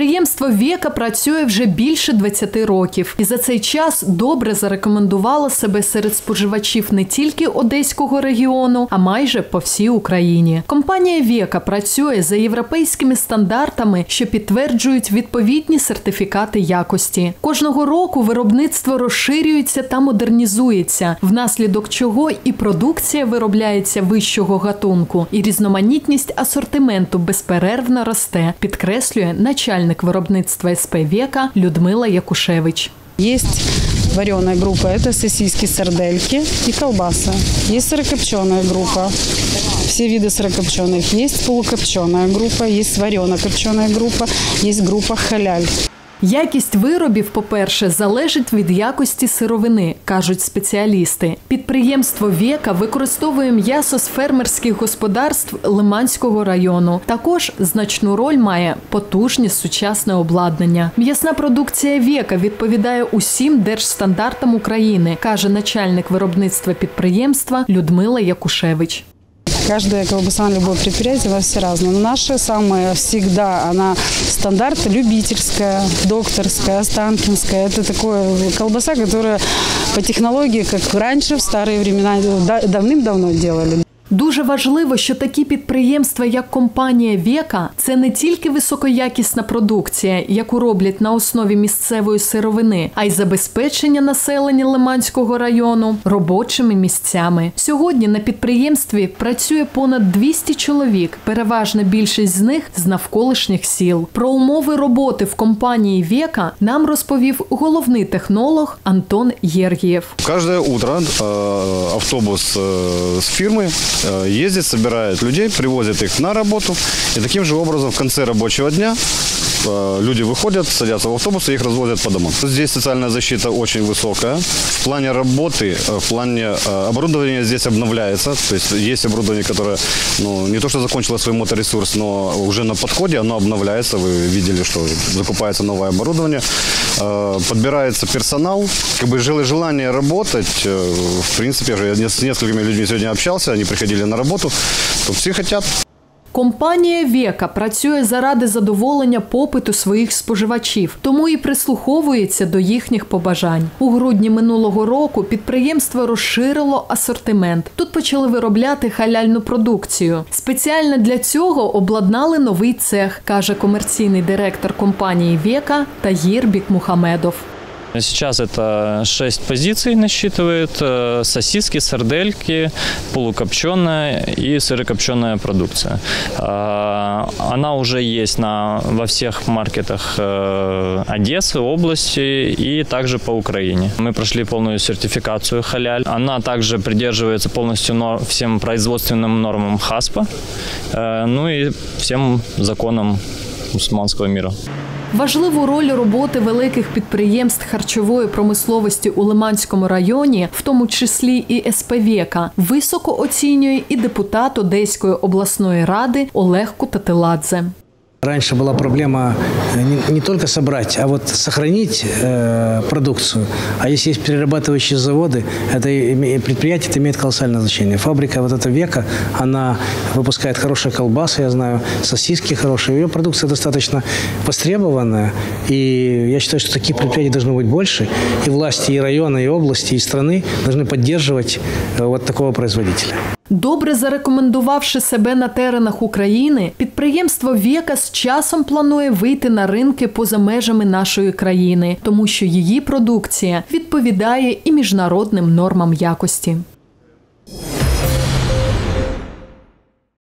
Підприємство «Века» працює вже більше 20 років. І за цей час добре зарекомендувало себе серед споживачів не тільки Одеського регіону, а майже по всій Україні. Компанія «Века» працює за європейськими стандартами, що підтверджують відповідні сертифікати якості. Кожного року виробництво розширюється та модернізується, внаслідок чого і продукція виробляється вищого гатунку, і різноманітність асортименту безперервно росте, підкреслює начальник виробництва СП «Века» Людмила Якушевич. Есть вареная группа, это сосиски, сардельки и колбаса. Есть сырокопченая группа, все виды сырокопченых. Есть полукопченая группа, есть варено-копченая группа, есть группа халяль. Якість виробів, по-перше, залежить від якості сировини, кажуть спеціалісти. Підприємство «Века» використовує м'ясо з фермерських господарств Лиманського району. Також значну роль має потужне сучасне обладнання. М'ясна продукція «Века» відповідає усім держстандартам України, каже начальник виробництва підприємства Людмила Якушевич. Каждая колбаса на любое предприятие, все разные. Но наша самая всегда, она стандарт любительская, докторская, останкинская. Это такая колбаса, которая по технологии, как раньше, в старые времена, давным-давно делали. Дуже важливо, що такі підприємства, як компанія «Века» – це не тільки високоякісна продукція, яку роблять на основі місцевої сировини, а й забезпечення населення Лиманського району робочими місцями. Сьогодні на підприємстві працює понад 200 чоловік, переважна більшість з них з навколишніх сіл. Про умови роботи в компанії «Века» нам розповів головний технолог Антон Єргієв. Кожне утро автобус з фірми ездит, собирает людей, привозит их на работу. И таким же образом в конце рабочего дня люди выходят, садятся в автобус и их развозят по домам. Здесь социальная защита очень высокая. В плане работы, в плане оборудования здесь обновляется. То есть есть оборудование, которое не то что закончило свой моторесурс, но уже на подходе, оно обновляется. Вы видели, что закупается новое оборудование. Подбирается персонал. Желание работать, в принципе, я с несколькими людьми сегодня общался, они приходили на работу, то все хотят. Компанія «Века» працює заради задоволення попиту своїх споживачів, тому і прислуховується до їхніх побажань. У грудні минулого року підприємство розширило асортимент. Тут почали виробляти халяльну продукцію. Спеціально для цього обладнали новий цех, каже комерційний директор компанії «Века» Тагір Бікмухамедов. Сейчас это 6 позиций насчитывает: сосиски, сардельки, полукопченая и сырокопченая продукция. Она уже есть во всех маркетах Одессы, области и также по Украине. Мы прошли полную сертификацию халяль. Она также придерживается полностью всем производственным нормам ХАСПа, и всем законам мусульманского мира. Важливу роль роботи великих підприємств харчової промисловості у Лиманському районі, в тому числі і СП «Века», високо оцінює і депутат Одеської обласної ради Олег Кутатиладзе. Раньше была проблема не только собрать, а вот сохранить продукцию. А если есть перерабатывающие заводы, предприятие имеет колоссальное значение. Фабрика вот эта «Века», она выпускает хорошие колбасы, я знаю, сосиски хорошие. Ее продукция достаточно востребованная. И я считаю, что таких предприятий должно быть больше. И власти, и района, и области, и страны должны поддерживать вот такого производителя. Добре зарекомендувавши себе на теренах України, підприємство «Века» з часом планує вийти на ринки поза межами нашої країни, тому що її продукція відповідає і міжнародним нормам якості.